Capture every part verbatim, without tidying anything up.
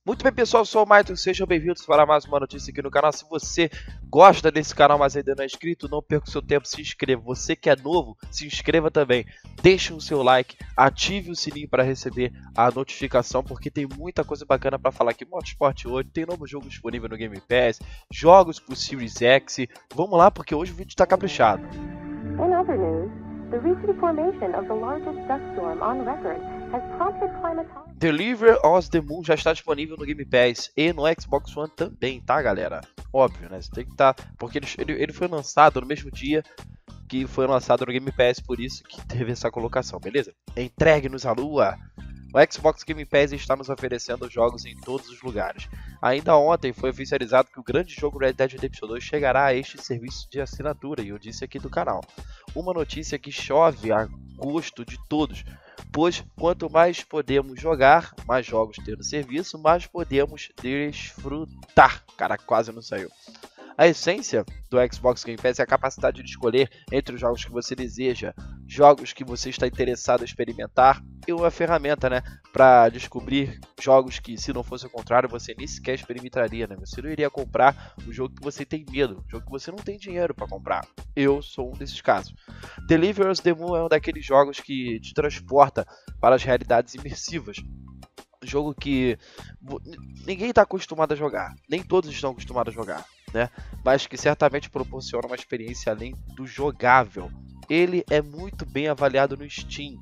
Muito bem, pessoal, eu sou o Maito, sejam bem-vindos para mais uma notícia aqui no canal. Se você gosta desse canal, mas ainda não é inscrito, não perca o seu tempo, se inscreva. Você que é novo, se inscreva também. Deixe o seu like, ative o sininho para receber a notificação, porque tem muita coisa bacana para falar aqui. Motorsport oito, tem novo jogo disponível no Game Pass, jogos pro Series X. Vamos lá, porque hoje o vídeo está caprichado. In other news, the recent formation of the largest dust storm on record has prompted climatologists. Deliver Us the Moon já está disponível no Game Pass e no Xbox One também, tá, galera? Óbvio, né? Você tem que estar, tá, porque ele, ele, ele foi lançado no mesmo dia que foi lançado no Game Pass, por isso que teve essa colocação, beleza? Entregue-nos à lua! O Xbox Game Pass está nos oferecendo jogos em todos os lugares. Ainda ontem foi oficializado que o grande jogo Red Dead Redemption dois chegará a este serviço de assinatura, e eu disse aqui do canal. Uma notícia que chove a gosto de todos, pois quanto mais podemos jogar, mais jogos ter no serviço, mais podemos desfrutar. Cara, quase não saiu. A essência do Xbox Game Pass é a capacidade de escolher entre os jogos que você deseja, jogos que você está interessado em experimentar, e uma ferramenta, né, para descobrir jogos que, se não fosse o contrário, você nem sequer experimentaria, né? Você não iria comprar o jogo que você tem medo, o jogo que você não tem dinheiro para comprar. Eu sou um desses casos. Deliver Us the Moon é um daqueles jogos que te transporta para as realidades imersivas. Jogo que ninguém está acostumado a jogar, nem todos estão acostumados a jogar, né? Mas que certamente proporciona uma experiência além do jogável. Ele é muito bem avaliado no Steam.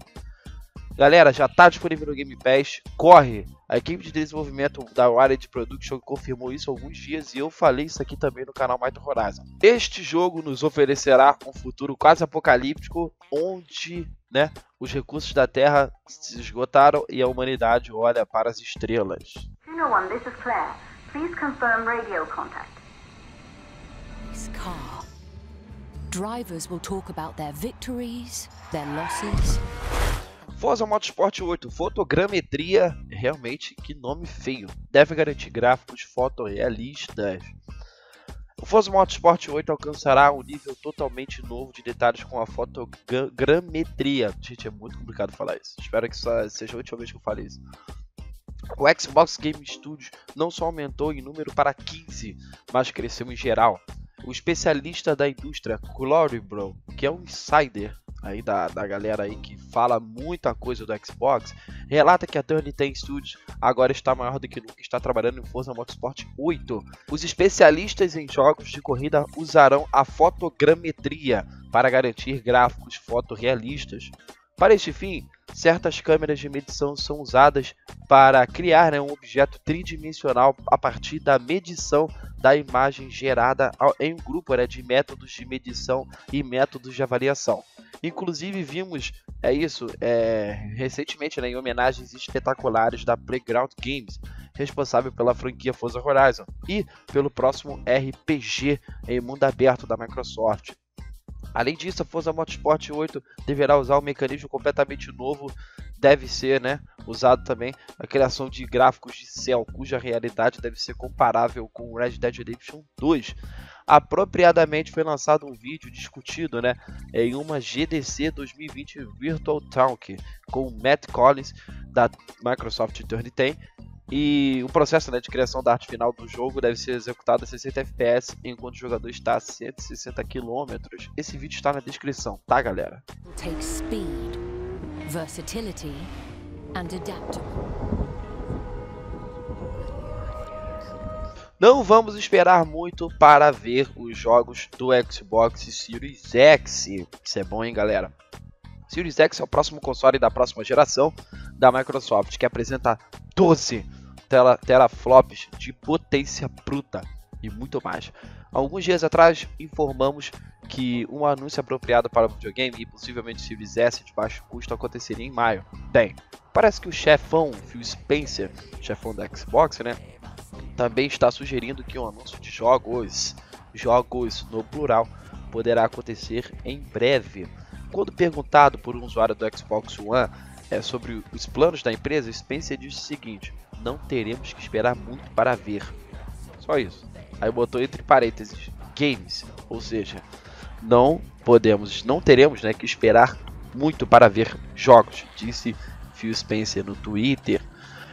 Galera, já está disponível no Game Pass, corre! A equipe de desenvolvimento da Wired Production confirmou isso há alguns dias e eu falei isso aqui também no canal Maito Horizon. Este jogo nos oferecerá um futuro quase apocalíptico, onde, né, os recursos da Terra se esgotaram e a humanidade olha para as estrelas. Juno One, this is Claire. Please confirm radio contact. This car. Drivers will talk about their victories, their losses. Forza Motorsport oito, fotogrametria, realmente que nome feio, deve garantir gráficos fotorrealistas. O Forza Motorsport oito alcançará um nível totalmente novo de detalhes com a fotogrametria. Gente, é muito complicado falar isso, espero que só seja a última vez que eu fale isso. O Xbox Game Studios não só aumentou em número para quinze, mas cresceu em geral. O especialista da indústria, Glory Bro, que é um insider aí da, da galera aí que fala muita coisa do Xbox, relata que a Turn dez Studios agora está maior do que nunca, está trabalhando em Forza Motorsport oito. Os especialistas em jogos de corrida usarão a fotogrametria para garantir gráficos fotorrealistas. Para este fim, certas câmeras de medição são usadas para criar, né, um objeto tridimensional a partir da medição da imagem gerada em um grupo, né, de métodos de medição e métodos de avaliação. Inclusive vimos é isso é, recentemente, né, em homenagens espetaculares da Playground Games, responsável pela franquia Forza Horizon, e pelo próximo R P G em mundo aberto da Microsoft. Além disso, a Forza Motorsport oito deverá usar um mecanismo completamente novo, deve ser, né, usado também a criação de gráficos de céu, cuja realidade deve ser comparável com o Red Dead Redemption dois. Apropriadamente foi lançado um vídeo discutido, né, em uma G D C dois mil e vinte Virtual Talk com o Matt Collins da Microsoft Turn dez. E o processo, né, de criação da arte final do jogo deve ser executado a sessenta F P S enquanto o jogador está a cento e sessenta quilômetros. Esse vídeo está na descrição, tá, galera? Take speed, versatility and adaptability. Não vamos esperar muito para ver os jogos do Xbox Series X. Isso é bom, hein, galera? Series X é o próximo console da próxima geração da Microsoft, que apresenta doze tela, teraflops de potência bruta e muito mais. Alguns dias atrás informamos que um anúncio apropriado para o videogame e possivelmente Series S de baixo custo aconteceria em maio. Bem, parece que o chefão Phil Spencer, chefão da Xbox, né, também está sugerindo que um anúncio de jogos, jogos no plural, poderá acontecer em breve. Quando perguntado por um usuário do Xbox One é, sobre os planos da empresa, Spencer disse o seguinte: não teremos que esperar muito para ver. Só isso. Aí botou entre parênteses games, ou seja, não podemos, não teremos, né, que esperar muito para ver jogos, disse Phil Spencer no Twitter.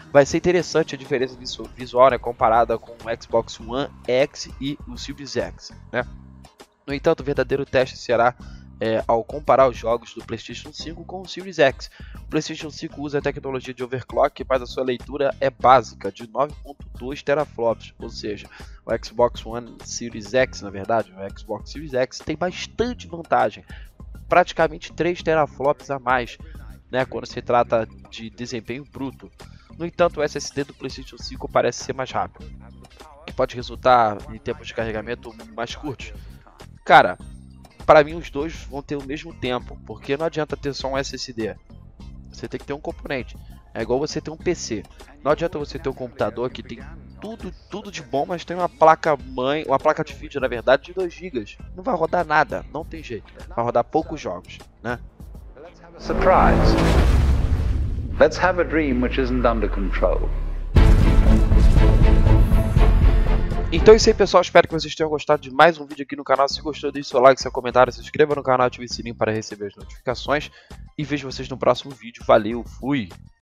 Vai ser interessante a diferença visual, né, comparada com o Xbox One X e o Series X, né? No entanto, o verdadeiro teste será é, ao comparar os jogos do PlayStation cinco com o Series X. O PlayStation cinco usa a tecnologia de overclock, mas a sua leitura é básica, de nove vírgula dois teraflops, ou seja, o Xbox One Series X, na verdade, o Xbox Series X tem bastante vantagem, praticamente três teraflops a mais, né, quando se trata de desempenho bruto. No entanto, o S S D do PlayStation cinco parece ser mais rápido, que pode resultar em tempos de carregamento mais curtos. Cara, para mim os dois vão ter o mesmo tempo, porque não adianta ter só um S S D. Você tem que ter um componente. É igual você ter um P C. Não adianta você ter um computador que tem tudo, tudo de bom, mas tem uma placa mãe, uma placa de vídeo, na verdade, de dois gigas. Não vai rodar nada, não tem jeito. Vai rodar poucos jogos, né? Surprise. Let's have a dream which isn't under control. Então é isso aí, pessoal, espero que vocês tenham gostado de mais um vídeo aqui no canal. Se gostou, deixe seu like, seu comentário, se inscreva no canal, ative o sininho para receber as notificações e vejo vocês no próximo vídeo. Valeu, fui!